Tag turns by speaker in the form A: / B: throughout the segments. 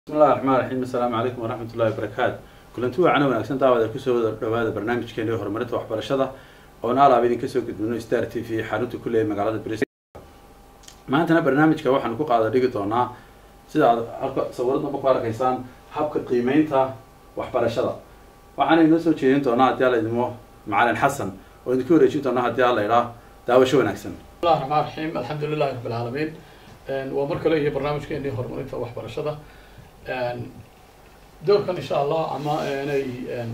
A: بسم الله الرحمن الرحيم السلام عليكم ورحمة الله وبركاته كلنتو عنا ونكسن دعوة كسو هذا برنامج كان له هرمرته وحبرشة ونعلى بين كسو من ستار تي في حانوت كل مقالات بريس ما أنتنا برنامج كواحد نكوق على دقيقتنا سيدا صورتنا بقارة كيسان حبك قيمينها وحبرشة وحنا نسوي شيء تونا ديال إدمو معلن حسن ونذكر شيء تونا ديال إله دعوة شو نكسن
B: بسم الله الرحمن الرحيم الحمد لله رب العالمين ومركز له برنامج كان له هرمرته وحبرشة دوركن إن شاء الله أما أنا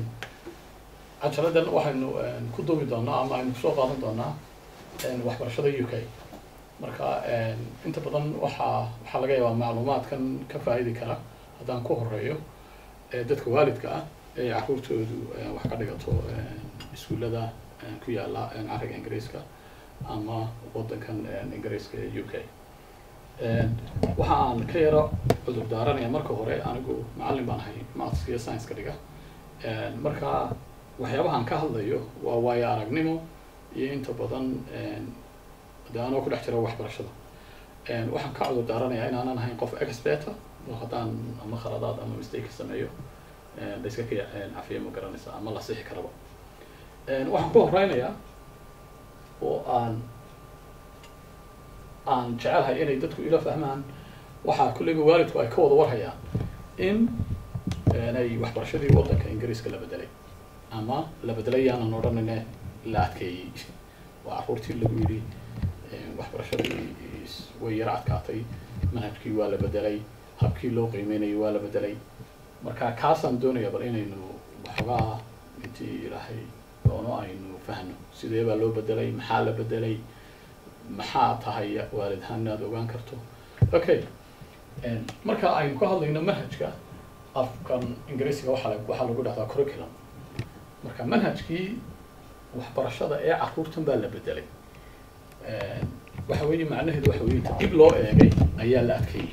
B: عشرة waxaynu ku duubi doonaa ama aynu soo qaadan doonaa waxbarashada UK marka inta badan waxa laga yaabaa macluumaadkan ka faa'iidi kara hadaan ku horeeyo dadka waalidka ah ee carruurtoodu wax ka dhigato iskuulada ku yaala cariga Ingiriiska ama wadankan Ingiriiska ee UK waxaan ka yaro cudur daaranayaa marka hore anigu macallin baan ahay maths iyo science ka dhiga marka waxyaabahan ka hadlayo waa waayo aragnimo iyo inta badan daano ku dhex jira waxbarashada waxaan ka cudur daaranayaa inaanan ahayn qof expert oo hadaan ama khaladaad ama mistake sameeyo iska ka cafiyo ma garanaysa ama la sixi karaba waxaan ku horeynayaa oo aan jecelahay inay dadku ila fahmaan waxa kulliga waalidku ay ka wada warhayaan in ay waxbarashadii wadanka Ingiriiska la bedelay ama la bedelayaan aan oranayna la adkeeyay waa carruurtii lagu yiri waxbarashadii way yar adkaatay manhajkii waa la bedelay habkii loo qiimeynayay waa la bedelay marka kaasaan doonayaa bal inaynu waxoogaa intii ilaahay doono aynu fahno sidee baa loo bedelay maxaa la bedelay maxaa tahay waalidhaan aad ogaan karto okay marka aynu ka hadlayno manhajka afkan Ingiriisiga waxa lagu dhahdaa curriculum marka manhajkii waxbarashada ee carruurtan baa la bedelay waxa weeye macnaheedu waxa weeye dib loo eegay ayaa la adkeeyay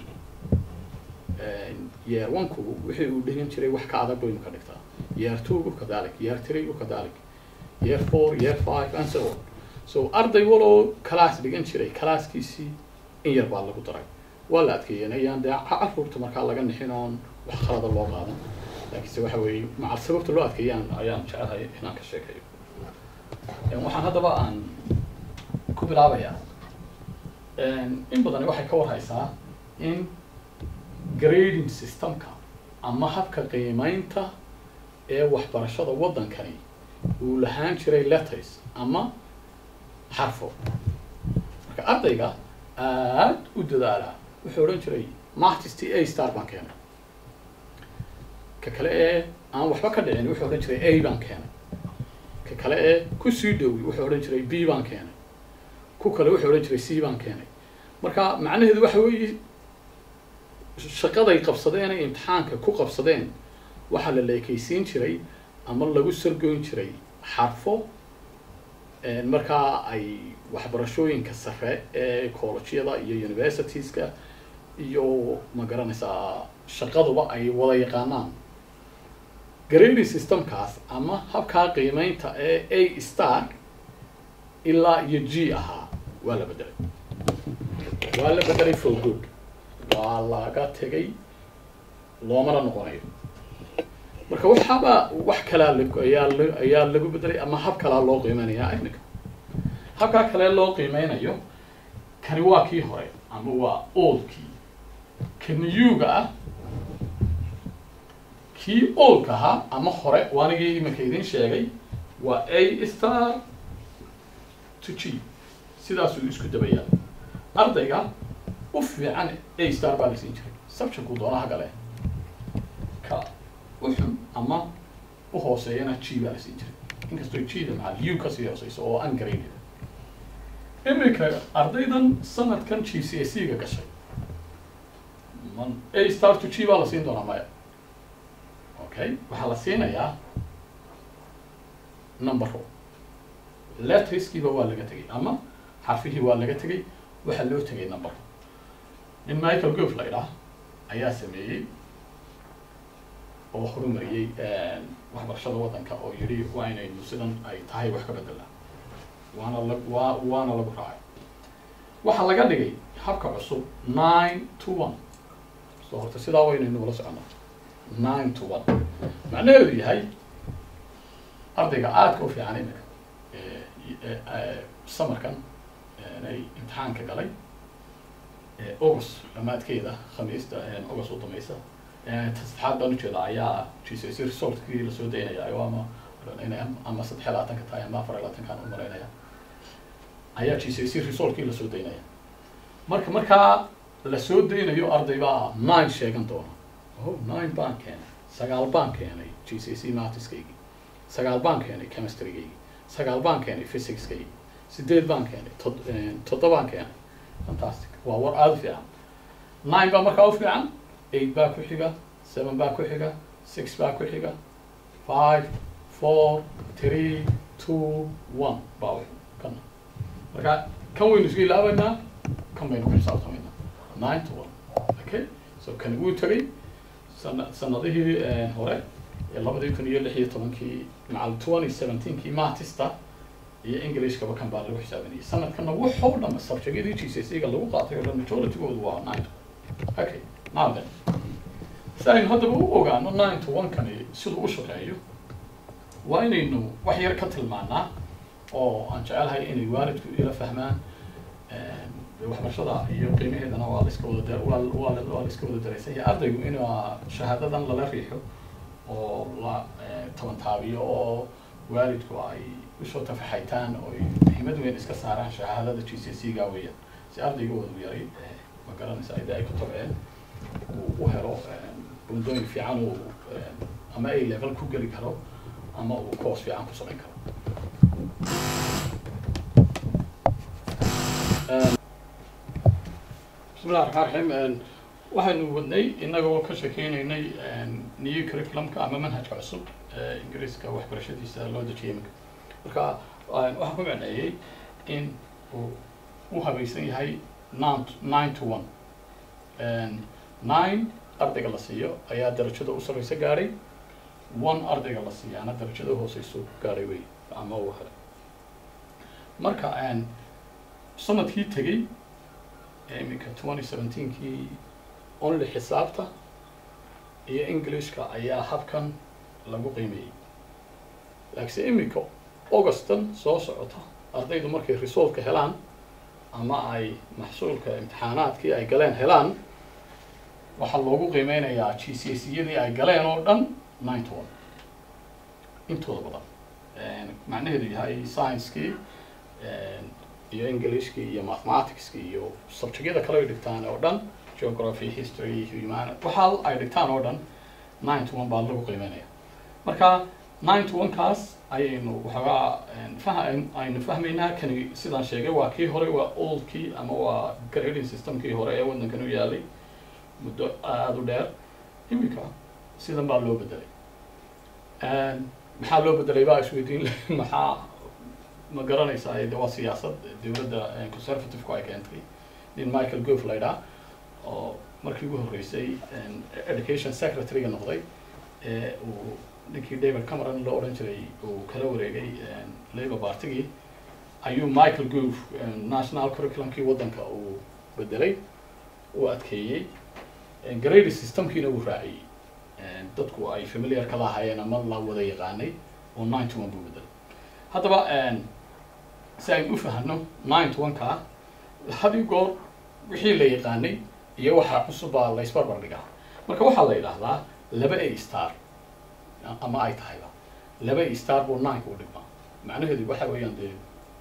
B: year 1ku wixii uu dhigan jiray wax ka adag baynu ka dhigtaa year 2ku kadalik year 3ku kadalik year 4 year 5 and so on so arday walo class dhigan jiray classkiisii in yar baa lagu daray waa la adkeeyay carruurta marka laga nixinoon wax khalad loo qaadan laakiin waxa weeye maca sababta loo adkeeyaan ayaan jecelahay inaan ka sheekayo waxaan hadaba aan ku bilaabayaa in badan waxay ka warhaysaa in grading systemka ama habka qiimeynta ee waxbarashada wadankani uu lahaan jiray letters ama xarfo marka ardayga aad u dadaala wuxuu oran jiray maths A star baan keenay ka kale ee aan waxba ka dhicin wuxuu oran jiray A baan keenay ka kale ee ku sii dhow wuxuu oran jiray B baan keenay ku kale wuxuu oran jiray C baan keenay marka macnaheedu waxa weeye shaqaday qabsadeen ee imtixaanka ku qabsadeen waxa la leekaysiin jiray ama lagu sargoyn jiray xarfo marka ay waxbarashooyinka sare ee collegeada iyo universitieska iyo ma garanaysaa shaqaduba ay wada yaqaanaan grading systemkaas ama habka qiimeynta ee A star ilaa iyo G ahaa waa la bedelay for good waa laga tegay loomana noqonayo marka wax kala ayaa lagu bedelay ama hab kala loo qiimeynayaa iminka habka kale loo qiimeynayo kani waa kii hore ama waa oldkii kaniyuga ah kii oldka ahaa ama hore waanigii iminka idin sheegay waa A star to G sidaasuu isku dabayaa ardayga u fiican A star baa la siin jiray subjectku doonaha gale ka wuxuu ama u hooseeyana G baa la siin jiray inkastoo G-da maxaa U ka sii hooseyso oo ungraded iminka ardaydan sanadkan GCSE-ga gashay A star to G baa la siin doonaa maya okay waxaa la siinayaa numbero letterskiiba waa laga tegay ama xarfihii waa laga tegay waxaa loo tegay number in Michael Gove la yidhaah ayaa sameeyey oo horumariyey waxbarashada wadanka oo yidhi waa inaynu sidan ay tahay wax ka bedelaa waana lagu raacay waxaa laga dhigay habka cusub 9 to 1 so so horta sidaa waynaynu ula soconaa 9 to 1 macnaheedu yahay ardayga aadka u fiican imika samarkan ay imtixaanka galay august dhamaadkeeda khamiista august u dameysa saddexaad baan ujeeda ayaa GCSE resultkii lasoo daynaya ama 23 tahay ama 24 kaan u maraynaya ayaa GCSE resultkii lasoo daynaya markaa lasoo daynayo arday baa 9 sheegan doona 9 baan keenay 9 baan keenay GCSE mathskaygi 9 baan keenay chemistrygi 9 baan keenay physicskaygi 8 baan keenay 7 baan keenay fantastic waa war aad fiican 9 baa markaa u fiican 8 baa ku xiga 7 baa ku xiga 6 baa ku xiga 5 4 3 2 1 baa kan marka kan waynu isku ilaabaynaa kan baynu ku xisaabtamaynaa 9 to 1 okay so kan wuu tagay sanadihii hore ee 2016kii macal 2017kii mathista iyo Englishkaba kan baa lagu xisaabinayay sanadkana wuxuu dhama subjectadii GCSE-ga lagu qaatay oo majority-goodu waa 9 okay now then saynu haddaba u ogaano 9 to 1 kani siduu u shaqeeyo waa inaynu wax yar ka tilmaanaa oo aan jecelahay inay waalidku ila fahmaan waxbarashada iyo qiimaheedana waa la iska wada daraysan yahay ardaygu inuu shahaadadan lala riixo oo la tabantaabiyo oo waalidku ay usoo tafaxaytaan oo muhiimad weyn iska saaraan shahaadada GCSE-ga weeyaan si ardaygoodu yaray ma garanaysa ay ku tabceen u helo bundooyin fiican uu ama ay level ku geli karo ama uu course fiican ku samayn karo bismillahi raxmaani raxiim waxaynu wadnay inagoo ka sheekeynaynay new curriculumka ama manhajka cusub ingiriiska waxbarashadiisa loo dejiyay marka waxaan ku macneeyey in uu u habaysan yahay 9 to 1 9 ardayga la siiyo ayaa darajada u sarreysa gaadhay 1 ardayga la siiyaana darajada hooseyso gaadhay wey ama uu helay marka sanadkii tegey iminka 2017kii only xisaabta iyo Englishka ayaa habkan lagu qiimeeyey laakiin iminka augustan soo socota ardaydu markay resultka helaan ama ay maxsuulka imtixaanaadkii ay galeen helaan waxaa loogu qiimeynayaa GCSE-yadii ay galeen oo dhan 9 to 1 intooda badan macnaheedu yahay science-kii iyo Englishkii iyo mathematics-kii iyo subject-yada kale ay dhigtaan oo dhan geography history humanity waxa ay dhigtaan oo dhan 9 to 1 baa lagu qiimeynaya marka 9 to 1 kaas ayaynu waxoogaa aynu fahmaynaa kani sidaan sheegay waa kii hore waa oldkii ama waa grading systemkii hore ee waddankan u yaalay muddo aada u dheer iminka sidan baa loo bedelay maxaa loo bedelay baa isweydiin maxaa ma garanaysaa de waa siyaasad dowladda conservative-ku ay keentay nin Michael Gove la yidhaha oo markii ugu horreysay education secretary-ga noqday uu ninkii David Cameron loo odhan jiray uu kala wareegay Labour Party-gii ayuu Michael Gove national curriculum-kii waddanka uu bedelay uu adkeeyey grade system-kiina uu raaciyey dadku ay familiar ka lahaayeen ama la wada yaqaanay oo 9 to 1 buu bedelay haddaba si aynu u fahanno 9 to 1ka had iyo goor wixii la yaqaanay iyo waxa cusub baa la isbarbar dhigaa marka waxaa la yidhaahdaa 2 star ama ay tahayba 2 star buu 9 u dhigmaa macnaheedu waxa weeyaan dee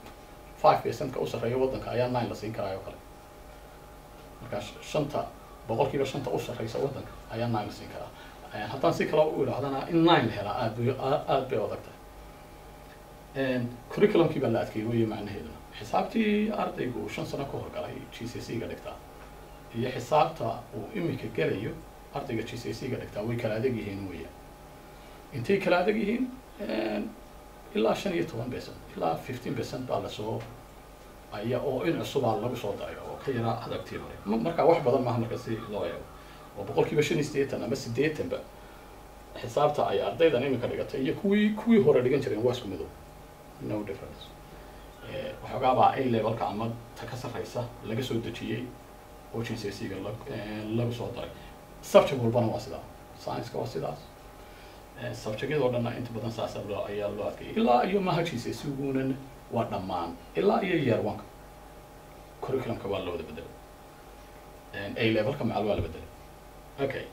B: 5% ka u sarreeya waddanka ayaa 9 la siin karaa oo kale marka boqolkiiba 5 u sarreysa waddanka ayaa 9 la siin karaa haddaan si kale u idhaahdana in 9 la helaa aad bay adag tahay curriculum-kii baa la adkeeyey weeye macnaheeduna xisaabtii ardaygu 5 sano ka horgalay GCSE-ga dhigtaa iyo xisaabta uu iminka gelayo ardayga GCSE-ga dhigtaa way kala adag yihiin weeyaan intay kala adag yihiin ilaa 15% ilaa 15% baa lasoo oo in cusubaa lagu soo daray oo ka yaraa adagtii hore marka wax badan maaha marka si loo eego oo boqolkiiba 85 ama 80 ba xisaabta ay ardaydan iminka dhigatay iyo kuwii hore dhigan jireen waa isku midow no difference waxoogaabaa A levelka ama ta ka sarreysa laga soo dejiyey oo GCSE-ga lagu soo daray subject walbana waa sidaa science-ka waa sidaas subject-yada oo dhanna inta badan saas ayaa loo adkeeyay ilaa iyo manhajkiisa isiguunan waa dhammaan ilaa iyo year one-ka curriculum-ka waa la wada bedelay A level-ka macal waa la bedelay okay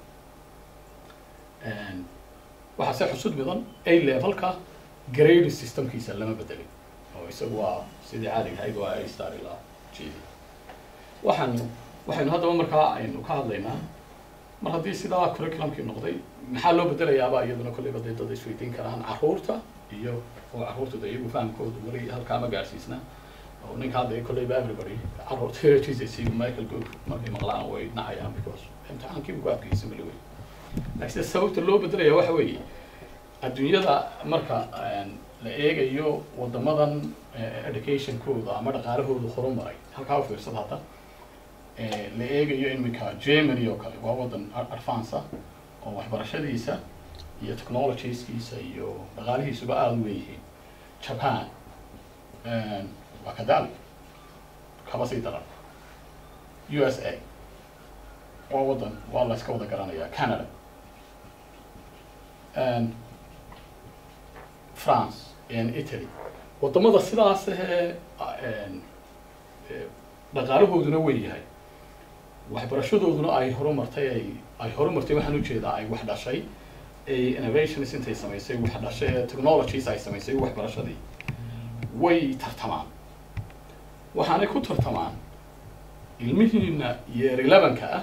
B: waxaa se xusud mudan A level-ka grade systemkiisa lama bedelin oo isagu waa sidii caadiga ahayd waa A star ilaa G waxaynu haddaba markaa aynu ka hadlaynaa mar haddii sidaa curriculumkii noqday maxaa loo bedelayaaba iyaduna kolleyba dee dad isweydiin karaan carruurta iyo oo carruurta iyagu fahamkooda weli halkaa ma gaarsiisna oo ninka hadda kolleyba everybody carruurta GCSE Michael Gove markay maqlaan way nacayaan because imtixaankii ugu adkaysan mali wey laakiin sababta loo bedelaya waxa weeye adduunyada marka la eegayo wadamadan educationkooda ama dhaqaalahooda horumaray halkaa u fiirsad hadda la eegayo iminka Germany oo kale waa wadan advance ah oo waxbarashadiisa iyo technologieskiisa iyo dhaqaalihiisuba aada u weyihiin Japan waa kadalik kaba sii daran USA waa wadan waa la iska wada garanayaa Canada France and Italy wadamada sidaas dhaqaalahooduna weyn yahay waxbarashadooduna ay horumartay waxaan u jeedaa ay wax dhashay innovations intay samaysay wax dhashay technologies ay samaysay waxbarashadii way tartamaan waxaanay ku tartamaan ilmihiina year 11-ka ah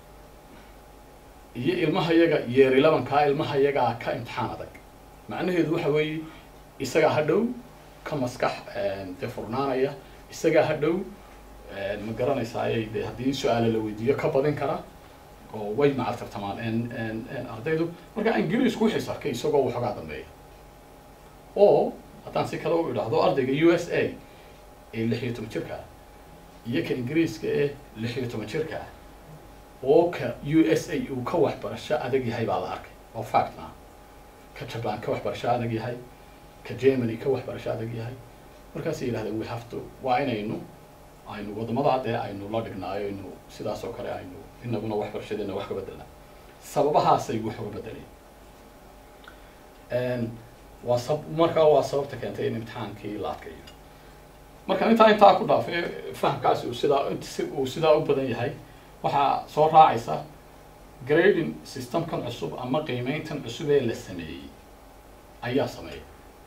B: iyo ilmahayaga year 11-ka ilmahayaga ka imtixaan adag macnaheedu waxa weeye isaga hadhow ka maskax furnaanaya isaga hadhow ma garanaysaa de haddii su-aalo la weydiiyo ka badin kara oo way macal tartamaan ardaydu marka ingiriisku wixii arkay isagoo waxoogaa dambeeya oo haddaan si kale u idhaahdo ardayga USA ee 16 jirka ah iyo ka ingiriiska ee 16 jirka ah oo ka USA uu ka waxbarasho adag yahay baa la arkay oo fact ah ka Japan ka waxbarasho adag yahay ka Germany ka waxbarasho adag yahay markaas yiraahdeen we have to waa inaynu wadamada hadda aynu la dhignaayo inuu sidaas oo kale aynu inaguna waxbarashadeena wax ka bedelnaa sababahaasay wax uga bedeleen waa sababta keentay in imtixaankii la adkeeyo marka intaa ku dhaafay fahamkaasi uu sidaa u badan yahay waxaa soo raacaysa grading systemkan cusub ama qiimeyntan cusub ee la sameeyey ayaa sameeya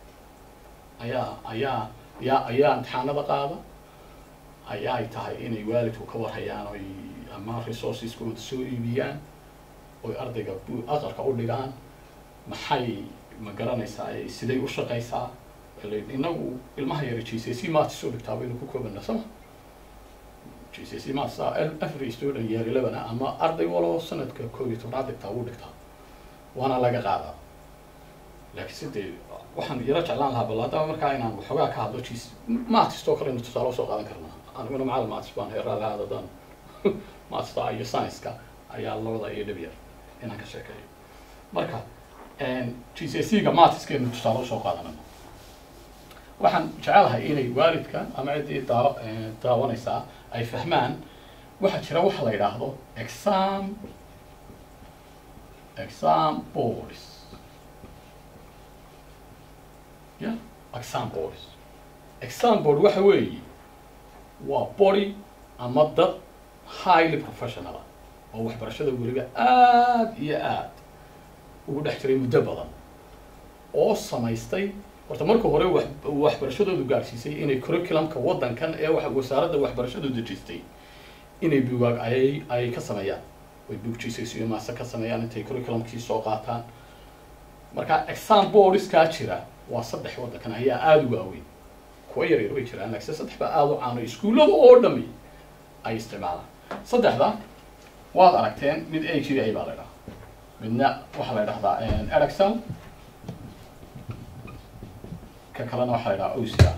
B: ayaa imtixaanada qaada ayaa ay tahay inay waalidku ka warhayaan oy ama resourceskooda soo iibiyaan oy ardayga aqalka u dhigaan maxay ma garanaysaa siday u shaqaysaa inagu ilmaha yara GCSE maths soo dhigtaaba inuu ku koobana sama GCSE maths every student year 11 ama arday walo sanadka 12 dhigtaa uu dhigtaa waana laga qaadaa laakiin sidee waxaan yara jeclaan lahaa bal haddaba markaa inaan waxoogaa ka hadlo maths oo kale inuu tusaale soo qaadan karnaa aniguna macallin maths baan heeraa lahaadadan maths iyo science-ka ayaa labada iyo dhib yar inaan ka sheekeeyo marka GCSE-ga maths-keenu tusaale soo qaadanayno waxaan jecelahay inay waalidka ama ciddii daawanaysaa ay fahmaan waxaa jira waxa la yidhaahdo exam boards exam board waxa weeye waa body ama dad highly professional oo waxbarashada weliba aad iyo aad ugu dhex jiray muddo badan oo samaystay horta marka hore waxbarashadoodu gaarsiisay inay curriculumka waddankan ee wasaaradda waxbarashadu dejistay inay buugaag ay ka sameeyaan way buug GCSE maasa ka sameeyaan intay curriculumkii soo qaataan marka exam boardskaa jira waa 3 waddankan ayaa aada u waaweyn kuwa yaryar way jiraan laakiin 3 baa aada u caano iskuullada oo dhami ay isticmaalaan 3da waad aragteen mid AQA baa la yidhaahdaa midna waxaa la yidhahdaa Edexcel ka kalena waxaa la yidhahdaa OCR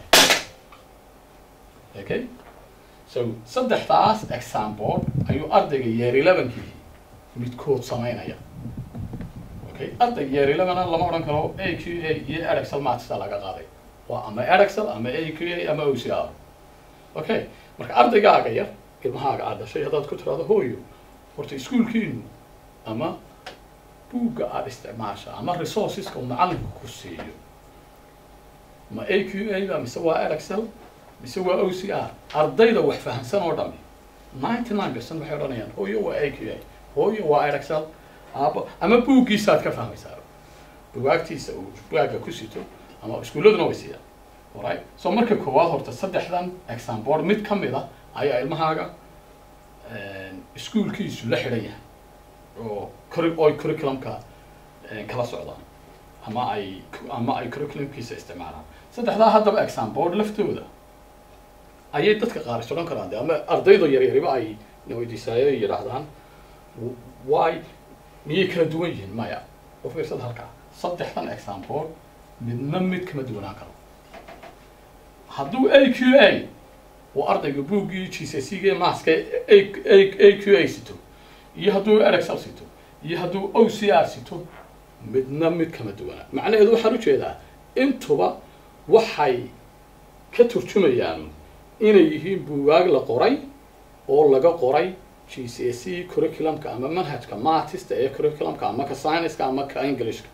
B: okay so 3daas exam board ayuu ardayga year 11-kii midkood samaynaya arday year 11 lama odhan karo AQA iyo Edexcel maths laga qaaday waa ama Edexcel ama AQA ama OCR okay marka ardaygaaga yar ilmahaaga aad dhashay haddaad ku tiraado hooyo horta iskuulkiinu ama buugga aada isticmaasha ama resourceska uu macalinku ku siiyo ma AQA ba mise waa Excel mise waa OCR ardayda wax fahansan oo dhami 99% waxay odhanayaan hooyo waa AQA hooyo waa Excel ama buuggiisaad ka fahmaysaa bugaagtiisa uu buugga ku sito ama iskuuladuna way siiyaan alright so marka koowaad horta saddexdan exam board mid ka mid ah ayaa ilmahaaga iskuulkiisu la xidhan yahay oo curriculumka kala socdaan ama ay curriculumkiisa isticmaalaan saddexdaa haddaba exam board laftooda ayay dadka qaar is odhan karaan ama ardayda yaryariba ay naweydiisaayo yidhaahdaan why miyay kala duwan yihiin maya u fiirsada halkaa saddexdan exam board midna mid kama duwanaan karo hadduu AQA uu ardayga buuggii GCSE maaska AQA sito iyo hadduu Excel sito iyo hadduu OCR sito midna mid kama duwana macnaheedu waxaan u jeedaa intuba waxay ka turjumayaan inay yihiin buugaag la qoray oo laga qoray GCSE curriculumka ama manhajka mathista ee curriculumka ama ka science-ka ama ka Englishka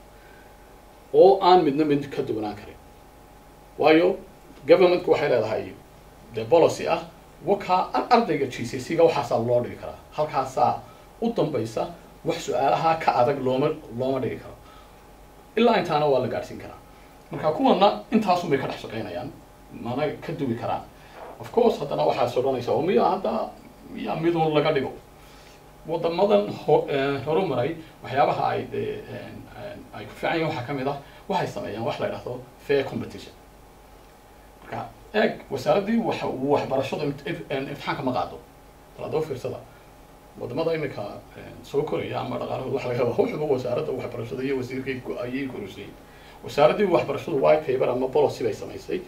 B: oo aan midna mid ka duwanaan karin waayo governmentku waxay leedahay the policy ah waxa ardayga GCSE-ga waxaasaa loo dhigi karaa halkaasaa u dambaysa wax su-aalaha ka adag looma dhigi karo ilaa intaana waa la gaadhsiin karaa marka kuwana intaasun bay ka dhex shaqaynayaan mana ka duwi karaan of course haddana waxaad odhanaysaa oo miyaa midun laga dhigo wadamadan horumaray waxyaabaha ay ku fiican yihiin waxaa ka mid ah waxay sameeyaan wax la yidhaahdo fair competition marka eeg wasaaraddii waxbarashada imtixaanka ma qaado baladoo fiirsada wadamada imika soo koraya ama dhaqaalahooda waxa laga yaabaa wuxuba wasaaradda waxbarashada iyo wasiirkay ayay korusayeen wasaaraddii waxbarashadu white paper ama policy bay samaysay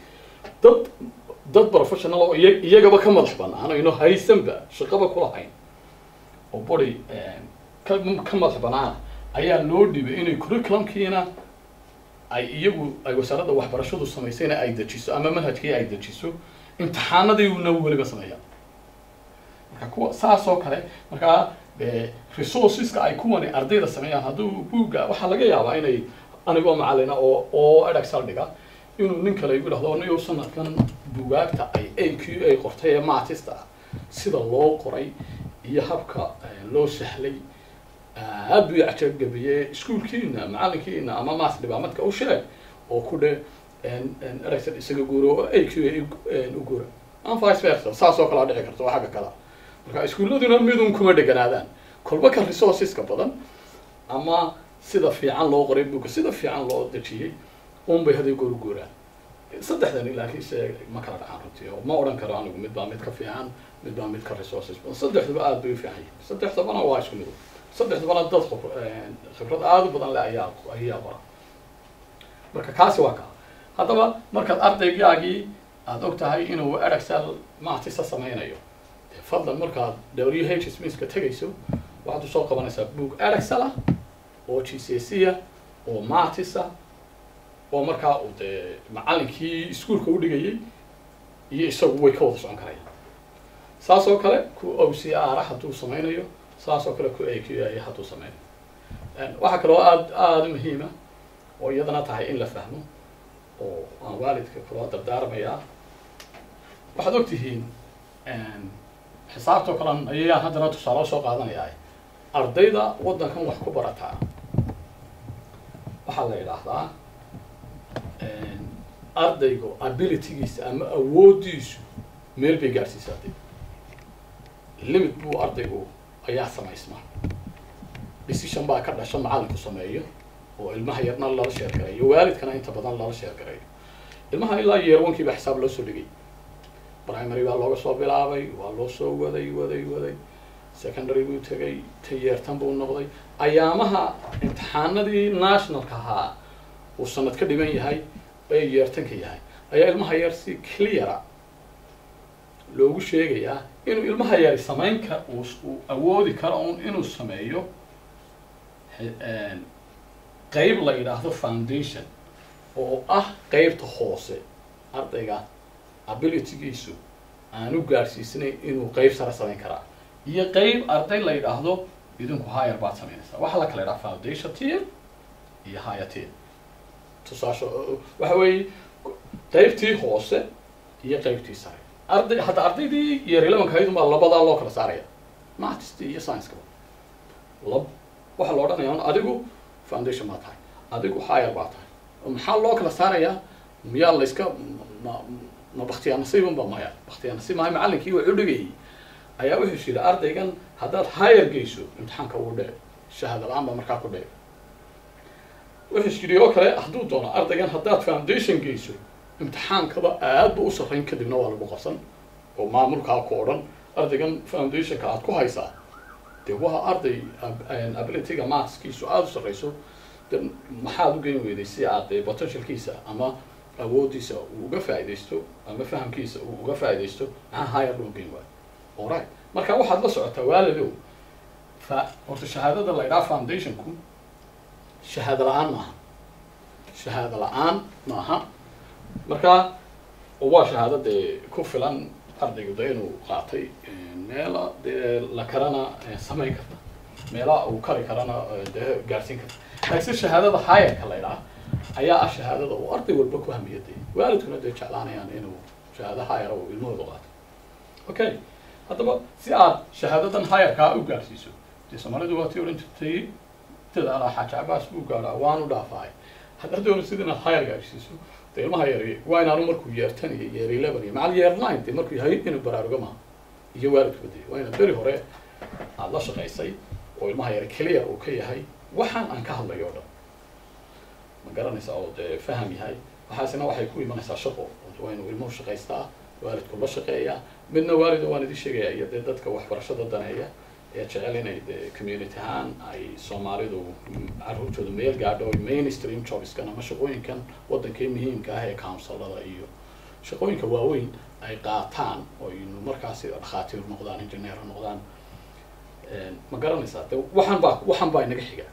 B: dad professional oo iyagaba ka madax bannaan ayno haysanba shaqaba kulahayn oo body ka madax bannaan ayaa loo dhibay inay curriculumkiina ay wasaaradda waxbarashadu samaysayna ay dejiso ama manhajkii ay dejiso imtixaanadiina weliba sameeyaan marka kuwa saas oo kale markaa resourceska ay kuwani ardayda sameeyaan hadduu buugga waxaa laga yaabaa inay anigoo macalina oo Excel dhiga inuu nin kale igu dhahdo niyo sanadkan buugaagta ay AQA qortay ee mathista sida loo qoray iyo habka loo sahlay aad u yacab gabiye iskuulkiina macalinkiina ama maas dhibaamadka u sheeg oo ku dhe Excel isaga guuro AQA u guuro aan vice versa saas oo kala dhici karto waxa kala marka iskuuladuna midun kuma dhiganaadaan kolba ka resourceska badan ama sida fiican loo qoray buugga sida fiican loo dejiyay bay haday guuraan saddexdan ilaa kiise ma kala dhacaan runtii oo ma odhan karo anigu mid baa mid ka fiican mid baa mid ka resources badan saddexduba aad bay u fiican yihiin saddexdabana waa isku mid saddexdabana dad khibrad aad u badan leh ayaa qora marka kaasi waa kaa haddaba markaad ardaygaagii aad og tahay inuu Excel mathista sameynayo fadlan markaad WH Smith-ka tegayso waxaad usoo qabanaysaa buug Excel ah oo GCSE ah oo mathista oo markaa uu dee macalinkii iskuulka u dhigayay iyo isagu way ka wada socon karayaan saas oo kale ku OCR hadduu sameynayo saas oo kale ku AQA hadduu sameynayo waxaa kaloo aad muhiima oo iyadana tahay in la fahmo oo aan waalidka kula dardaarmayaa waxaad ogtihiin xisaabtoo kale ayayaan haddana tusaale soo qaadanayaa ardayda waddankan wax ku barataa waxaa la yidhaahdaa ardaygu abilitygiisa ama awoodiisu meel bay gaarsiisaatay limit buu ardaygu ayaa samaysma decision baa ka dhasha macalinku sameeyo oo ilmaha yarna lala sheer garayo waalidkana inta badan lala sheer garayo ilmaha ilaa year 1 baa xisaab loo soo dhigay primary baa looga soo bilaabay waa loo soo waday secondary buu tagay year 10 buu noqday ayaamaha imtixaanadii nationalka ahaa uu sanad ka dhiman yahay ay year 10 yahay ayaa ilmaha yar si clear loogu sheegayaa inuu ilmaha yar sameynka uu awoodi karo inuu sameeyo qayb la yiraahdo foundation oo ah qaybta hoose ardayga abilitygiisu aanu gaarsiisnay inuu qayb sare sameyn karaa iyo qayb arday la yiraahdo idinku higher baad samaynaysaa waxa la kala idhaha foundation tier iyo higher tier tusaasho waxa weeye qaybtii hoose iyo qaybtii sare hadda ardaydii year 11 kaydun baa labadaa loo kala saaraya maths iyo science waxa la odhanayaa adigu foundation baa tahay adigu higher baa tahay maxaa loo kala saarayaa miyaa la iska ma baktiyaa nasiibunba maya baktiyaa nasiib maayo macallinkii wuxuu dhigayay ayaa wuxuu yidhi ardaygan haddaad higher geyso imtixaanka ugu dhee shahaada la-aan baa markaa ku dhee wuxuu yidhi oo kale hadduu doono ardaygan haddaad foundation geyso imtixaankaba aad buu u sarrayn kadibna waa lagu qabsan oo maamulkaa ku odhan ardaygan foundationka aad ku haysaa dee waa arday abilityga mathskiisu aada u sarrayso de maxaad u geyn weyday si aad potentialkiisa ama awoodiisa uu uga faaidaysto ama fahamkiisa uu uga faaidaysto maxaa higher loo geyn waayo alright marka waxaad la socotaa waalidow horta shahaadada la idhaha foundationku shahaado la-aan maaha shahaado la-aan maaha marka waa shahaado dee ku filan ardaygu de inuu qaatay meela dee la karana samayn karta meela uu kari karana dee gaarsiin karta laakiin shahaadada higherka la idhaha ayaa ah shahaadada uu arday walba ku hamiyadey waalidkuna dee jeclaanayaan inuu shahaado higher uu ilmahooda qaato okay haddaba si aad shahaadadan higherkaa u gaarsiiso dee soomaalidu waa tii odhan jirtay dadaala xaaji cabaas buu gaadhaa waanu dhaafaay haddaad doona sida inaad higher gaarsiiso dee ilmaha yar waa inaanu markuu year 10 iyo year 11 iyo macal year 9 dee markuu yahay inuu baraaruga maaha iyo waalidku badiyay waa inaad beri hore aad la shaqaysay oo ilmaha yar clear uu ka yahay waxaan aan ka hadlayo o dhan ma garanaysaa oo dee faham yahay waxaasina waxay ku imanaysaa shaqo waa inuu ilmuhu shaqaystaa waalidku la shaqeeyaa midna waalida waan idin sheegaya iyo dee dadka waxbarashada daneeya ee jecel inay dee community ahaan ay soomaalidu carruurtooda meel gaadho mainstream jobskan ama shaqooyinkan waddankii muhiimka ah ee counsilada iyo shaqooyinka waaweyn ay qaataan oo inu markaasi dhakhaatiir noqdaan engineer noqdaan ma garanaysaa de waxaan baa inaga xiga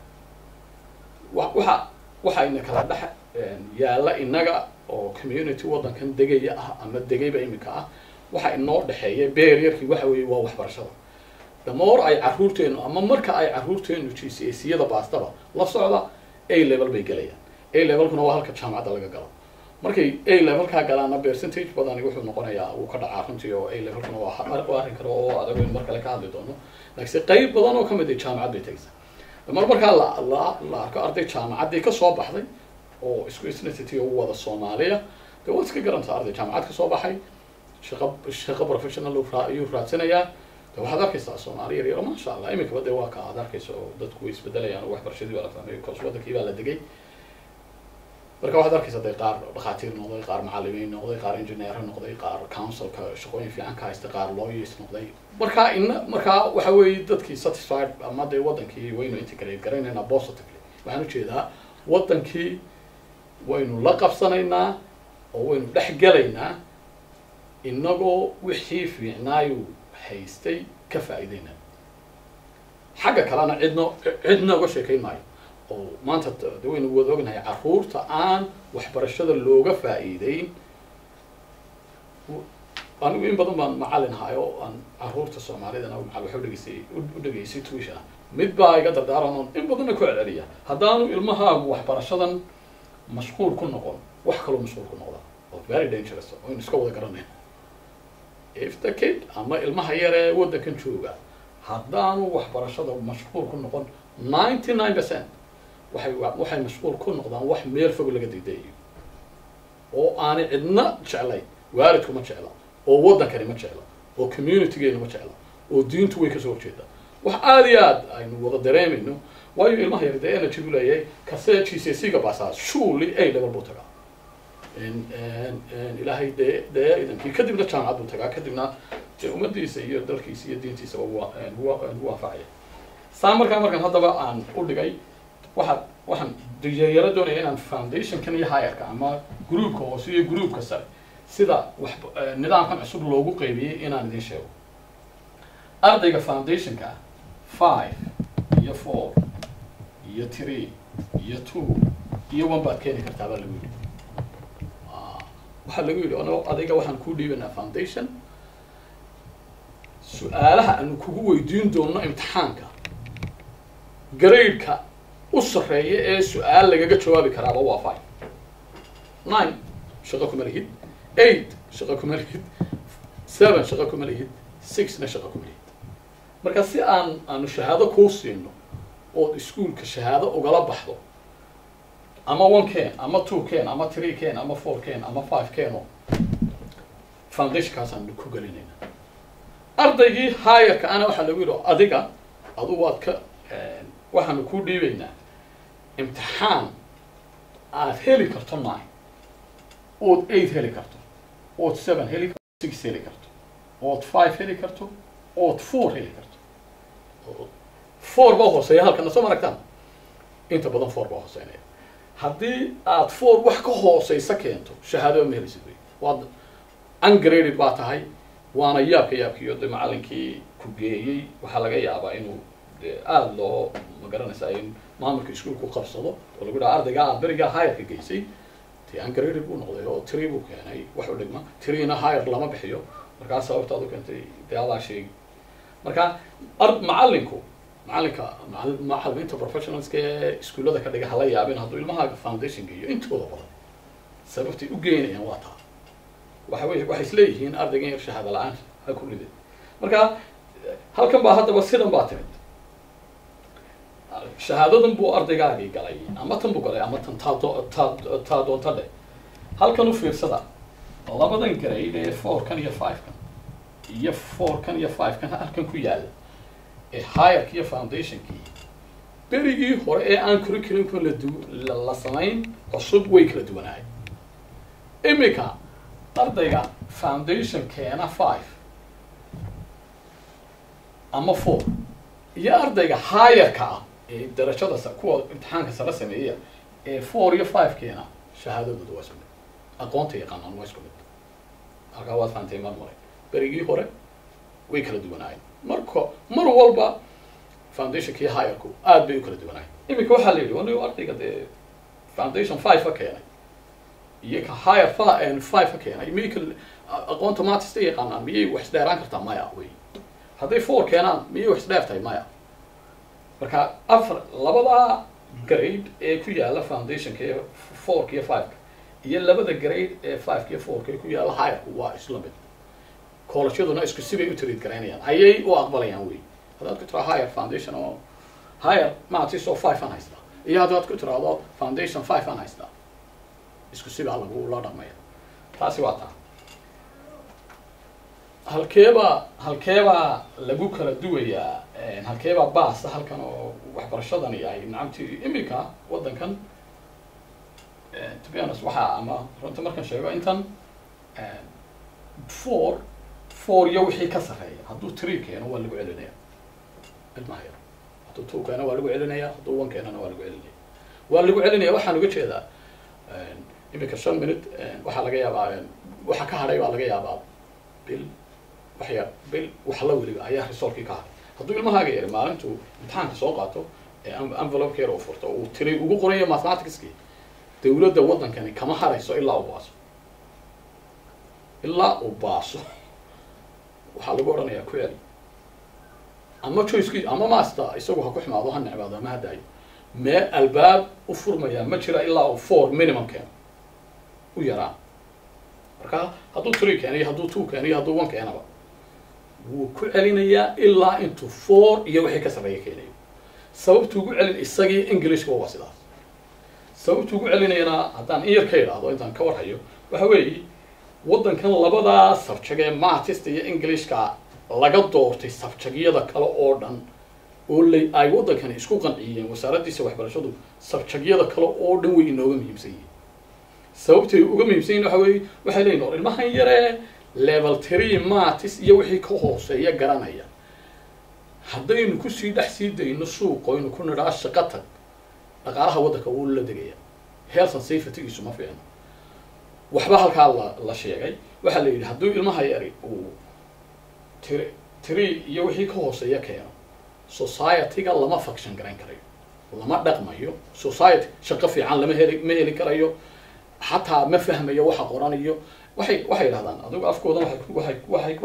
B: waxa ina kala dhex yaalla inaga oo community waddankan degaya ah ama degayba imika ah waxa inoo dhexeeya barrierkii waxa weeye waa waxbarashada damoor ay carruurteenu ama marka ay carruurteenu GCSE-yada baastaba la socda A level bay gelayaan A levelkuna waa halka jaamacadda laga galo markay A levelkaa galaana percentage badani wuxuu noqonayaa uu ka dhacaa runtii oo A levelkuna waa arrin kale oo adag in mar kale ka hadli doono laakiin qayb badan oo kamid ah jaamacad bay tegaysaa markaa la arko arday jaamacaddii ka soo baxday oo isku institute oo wada Soomaaliya dee waad iska garantaa arday jaamacad ka soo baxay shaqo professional ayuu raadsanayaa waxaad arkaysaa Soomaaliya yar maasha Allah imika wada waa ka aad arkayso dadku way isbedelayaan oo waxbarashadii waa la fahmay koos waddankii baa la degay marka waxaad arkaysaa dee qaar dhakhaatiir noqday qaar macallimiin noqday qaar engineer noqday qaar councilka shaqooyin fiican ka haysta qaar lawyers noqday marka waxa weeye dadkii satisfied ama dee waddankii waynu integrate garanaynaa positively waxaan ujeedaa waddankii waynu la qabsanaynaa oo waynu dhex gelaynaa inagoo wixii fiicnaayu haystay ka faa'iideyna xagga kalena cidna uga sheekayn maayo oo maanta de waynu wada ognahay carruurta aan waxbarashada looga faa'iideyn anigu in badan baan macallin ahay oo aan carruurta soomaalidana waxu dhegaysay tuisha mid baa iga dardaaran oon in badanna ku celceliya haddaanu ilmahaagu waxbarashadan mashquul ku noqon wax kaloo mashquul ku noqda oo very dangerous oo in iska wada garanayna if the kid ama ilmaha yar ee waddankan jooga haddaanu waxbarashada mashquul ku noqon 99% waxay mashquul ku noqdaan wax meel fog laga diidayo oo aanay cidna jeclayn waalidku ma jecla oo waddankani ma jecla oo communitygeenu ma jecla oo diintu way kasoo horjeedaa wax aad iyo aad aynu wada dareemayno waayo ilmaha yar dee energy u leeyahay kasee GCSE-ga baasaa surely A level buu tagaa ilaahay dee idankii kadibna jaamacad buu tagaa kadibna dee ummadiisa iyo dalkiisa iyo diintiisaba waafacaya saa markaan haddaba aan u dhigay waxaan yaro doonaya inaan foundationkan iyo higherka ama groupka hoose iyo groupka sare sida nidaamkan cusub loogu qaybiyey inaan idin sheego ardayga foundationka 5 iyo 4 iyo 3 iyo 2 iyo 1 baad keeni kartaa baa lagu yidhi waxaa lagu yidhi adiga waxaan kuu dhiibanaa foundation su-aalaha aanu kugu weydiin doono imtixaanka grade-ka u sarreeya ee su-aal lagaga jawaabi karaaba waa 5 9 shaqo kuma lihid 8 shaqo kuma lihid 7 shaqo kuma lihid 6 na shaqo kuma lihid marka si aanu shahaado kuu siino oo iskuulka shahaado ugala baxdo ama 1 ama 2 ama 3 ama 4 ama 5 oo foundationkaasaan ku gelinayna ardaygii higher-ka ana waxaa lagu yidhi adiga adu waad ka waxaanu kuu dhiibaynaa imtixaan aad heli karto 9 ood 8 heli karto ood 7 heli karto 6 heli karto ood 5 heli karto ood 4 heli karto 4 baa hooseeya halkana soo maragtaan inta badan 4 baa hooseynaya haddii aad 4 wax ka hooseysa keento shahaado ma helisid wey waad ungraded baa tahay waana yaabkiyo de macallinkii ku geeyey waxaa laga yaabaa inuu aada loo magaranaysaa in maamulka iskuulku qabsado oo lagu dhaha ardayga aad berigaa higher-ka geysay dee ungraded buu noqday oo 3 buu keenay wax u dhigma 3na higher lama bixiyo markaa sababtaad u keentay dee adaa sheegi marka macallimiinta professionalska ee iskuullada ka dhiga hala yaabin hadduu ilmahaaga foundation geeyo intooda badan sababtay u geynayaan waa taa waxay isleeyihiin ardaygan yar shahaado la-aan ha ku rideen marka halkan baa haddaba sidan baa timid shahaadadan buu ardaygaagii galay ama tan buu galay ama tan taa doonta dheh halkan u fiirsada labadan grade ee 4 iyo 5 iyo 4 iyo 5 halkan ku yaala ee higher-ka iyo foundation-kii berigii hore ee aan curriculum-ka la samayn cusub way kala duwanahay imika ardayga foundation keena 5 ama 4 iyo ardayga higher-ka ah ee darajada kuwa imtixaanka sare sameeya ee 4 iyo 5 keena shahaadadooda waa isku mid aqoonta yaqaanaan waa isku mid halkaa waad fahamtay marmaray berigii hore way kala duwanaayeen mar walba foundationkii higher-ku aad bay u kala duwanaayeen imika waxaa la yidhi wanigu ardayga dee foundation 5 ka keenay iyo ka higher 5 ka keenay miyay aqoonta maatista yaqaanaan miyay wax isdheeraan kartaa maya wey hadday 4 keenaan miyay wax isdheertahay maya marka labada grade ee ku yaala foundationka ee 4 iyo 5 iyo labada grade ee 5 iyo 4 ee ku yaala higher-ku waa isla mid college-yaduna isku sibay u treat garaynayaan ayay u aqbalayaan wey haddaad ku tiraa higher foundation oo higher matis oo 5 aan haystaa iyo haddaad ku tiraahdo foundation 5 aan haystaa isku sibaa lagula dhaqmaya taasi waa taa halkeebaa lagu kala duwayaa halkeebaa baasa halkan oo waxbarashadani ay nacamtii imika waddankan to be honest waxaa ama runta markaan sheego intan 4 iyo wixii ka sarreeya hadduu 3 keeno waa lagu celinaya ilmaha yar hadduu 2 keeno waa lagu celinaya hadduu 1 keenana waa lagu celinaya waxaan uga jeedaa imika 5 minute waxaa laga yaabaa waxa ka hadhay baa laga yaabaa bil wax la weliba ayaa resolkii ka hadhay hadduu ilmahaaga yar maalintuu imtixaanka soo qaato envelope yar u furto uu tiray ugu qorayo mathematicskii dawladda waddankani kama harayso ilaa uu baaso waxaa lagu odhanayaa ku celi ama choicekii ama master isagu ha ku xumaado ha necbaado ama ha daayo mee albaab u furmaya ma jira ilaa uu 4 minimum keeno u yaraan marka hadduu 3 keeno iyo hadduu 2 keeno iyo hadduu 1 keenaba wuu ku celinayaa ilaa intuu 4 iyo wixii ka sarreeya keenayo sababtu ugu celin isagii Englishka waa sidaas sababtu ugu celinayana haddaan in yar ka idhaahdo intaan ka warhayo waxa weeye waddankan labadaa subject ee mathista iyo Englishka laga doortay subject-yada kale oo dhan oo ay waddankani isku qanciyeen wasaaraddiisa waxbarashadu subject-yada kale oo dhan way inooga muhiimsan yihiin sababtay uga muhiimsan yihiin waxa weeye waxay leeyihin ilmahan yaree level 3 maths iyo wixii ka hooseeya garanaya haddaynu kusii dhex sii dayno suuq oynu ku nidhaa shaqo tag dhaqaalaha waddanka wuu la degaya health and safety-giisu ma fiicno waxba halkaa la sheegay waxaa la yidhi hadduu ilmaha yari uu 3 iyo wixii ka hooseeya keeno society-ga lama function garayn karayo lama dhaqmayo society shaqo fiican ma heli karayo xataa ma fahmayo waxa qoranayo waxay yidhahdaan adigu afkoodan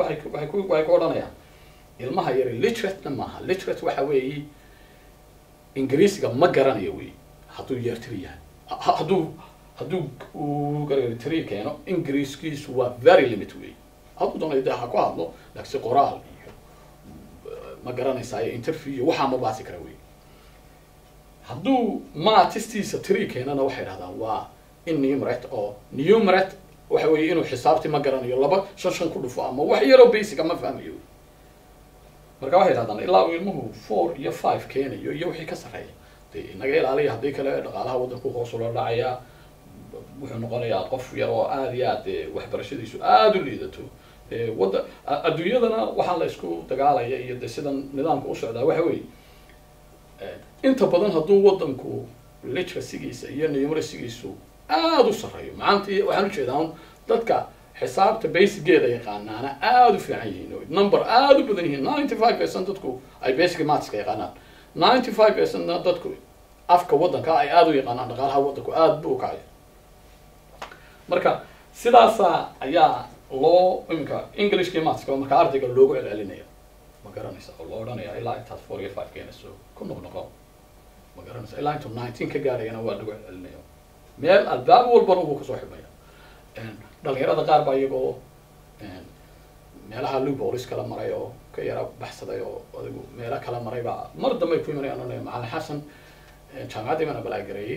B: waxay ku odhanayaan ilmaha yari literate maaha literate waxa weeye ingiriisiga ma garanayo wey hadduu year 3 yahay hadduu uu year 3 keeno ingiriiskiisu waa very limit wey hadduu doonayo ha ku hadlo laakiin qoraal iyo ma garanaysaa interview iyo waxa ma baasi kara wey hadduu maatistiisa 3 keenana waxay dhahdaan waa enumerate oo numerate waxa weeye inuu xisaabti ma garanayo laba shan ku dhufo ama wax yar oo basic ma fahmayo marka waxay dhahdaan ilaa ilmuhu 4 iyo 5 keenayo iyo wixii ka sareeya inaga ilaaliya haddii kale dhaqaalaha waddanku hoos u dhacaya wuxuu noqonayaa qof yar oo aad iyo aad waxbarashadiisu aad u liidato wadda adduunyadana waxaa la isku dagaalaya iyo sidan nidaamka u socdaa waxa weeye inta badan hadduu waddanku literacygiisa iyo numeracygiisu aad u sareeyo maanta waxaan ujeedaa dadka xisaabta basicgeeda yaqaanaana aad u fiican yihiin number aad u badan yihiin 95% dadku ay basic mathska yaqaanaan 95% dadku afka waddanka ay aad u yaqaanaan dhaqaalaha waddanku aad buu kacay marka sidaasa ayaa loo imika englishka mathska marka ardayga loogu celcelinaya ma garanaysa oo loo odhanaya ilaa intaad 4 iyo 5 keenayso ku noqnoqo ma garanaysa ilaa intuu 19 ka gaarayana waa lagu celcelinaya meel albaab walbana wuu kasoo xidmaya dhalinyarada qaar baa iyagoo meelaha loopholes kala maray oo ka yara baxsaday oo adigu meelo kala maray baa mar dambe ku imanayaan oo macallin xasan jaamacaddii baan balagareeyay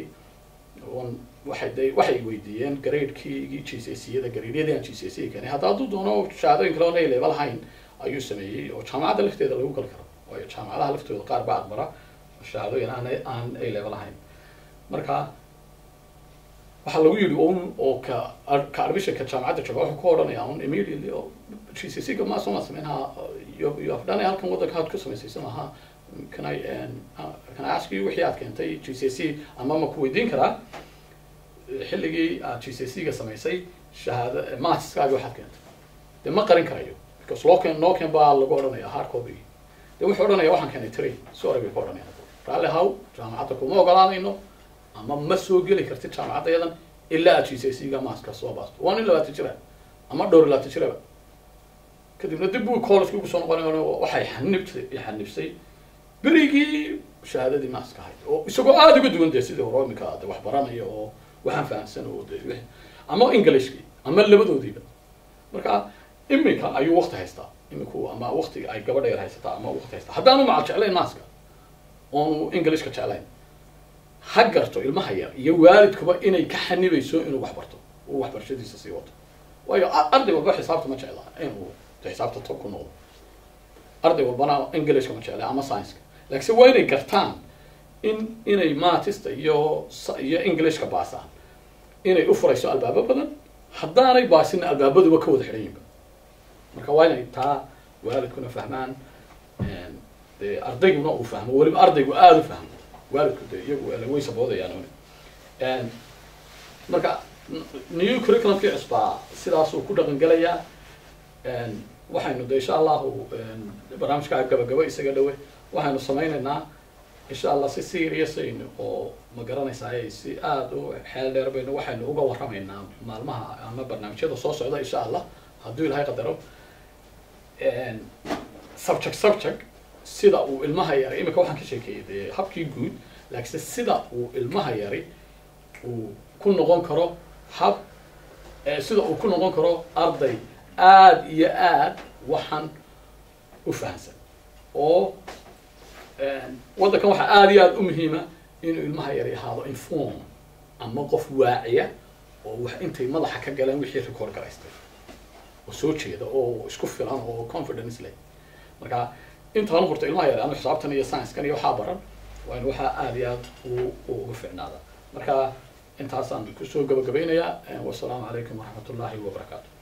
B: waxay weydiiyeen gradekiigii GCSE-yada gradedyadii aan GCSE keenay hadda hadduu doono shahaadooyin kale oo A-level ahayn ayuu sameeyey oo jaamacadda lafteeda lagu gali karo waayo jaamacadaha laftooda qaar baa aqbara shahaadooyin aan A-level ahayn marka waxaa lagu yidhi oo ka admissionka jaamacadda jooga wuxuu ku odhanayaa immediately oo GCSE-ga ma soo sameynaa you have done halkan waddanka aad ku samaysaysa maaha can I ask you wixii aad keentay GCSE ama ma ku weydiin karaa xilligii aad GCSE-ga samaysay shahaada mathskaaga waxaad keentay dee ma qarin karayo because noo keen baa lagu odhanaya hard copy dee wuxuu odhanaya waxaan keenay 3 sorry bay ku odhanayaan raalli haw jaamacadda kuma ogolaanayno ama ma soo geli kartid jaamacadda yadan ilaa aad GCSE-ga mathska soo baasto waa nin 20 jira ama dhowr 20 jiraba kadibna dib buu college ugu soo noqonay waxay xanibsay berigii shahaadadii mathska ahayd oo isagoo aad uga duwan sidii hore imika wax baranayo oo waxaan fahamsan oo ama Englishki ama labadoodiiba marka imika ayuu waqti haystaa imiku ama waqtiga ay gabadha yar haysataa ama waqti haystaa haddaanu macal jeclayn mathska oo Englishka jeclayn ha garto ilmaha yar iyo waalidkuba inay ka xanibayso inuu wax barto oo waxbarashadiisa sii wato waayo arday walba xisaabta ma jecla inuu xisaabta top ku noqdo arday walbana Englishka ma jecla ama science laakiin waa inay gartaan inay mathista iyo Englishka baasaan inay u furayso albaabo badan haddaanay baasin albaabaduba ka wada xidhanyihiin marka waa inay taa waalidkuna fahmaan dee ardayguna uu fahmo weliba ardaygu aad u fahmo waalidku dee iyagu way saboodayaan marka new curriculumkii cusbaa sidaasuu ku dhaqan gelayaa waxaynu de insha allahu barnaamijka gabagaba isaga dhawe waxaynu samaynaynaa insha allah si serious aynu oo ma garanaysaa si aad u xeel dheer baynu waxaynu uga warramaynaa maalmaha ama barnaamijyada soo socda insha allah hadduu ilaahay qadaro subject sida uu ilmaha yari imika waxaan ka sheekeeyay dee habkii guud laakiin sida uu ilmaha yari uu ku noqon karo hab sida uu ku noqon karo arday aad iyo aad waxaan u fahansan oo waddankan waxaa aad iyo aad u muhiima inuu ilmaha yari ahaado inform ama qof waaciya oo wax intay madaxa ka galeen wixii record garaystay oo soo jeeda oo isku filan oo confidence leh marka intaan horta ilmaha yari ama xisaabtan iyo science-kan iyo waxaa baran waa in waxaa aad iyo aad uga fiicnaada marka intaasaan kusoo gabagabaynayaa wassalaamu calaykum waraxmatullaahi wabarakaatu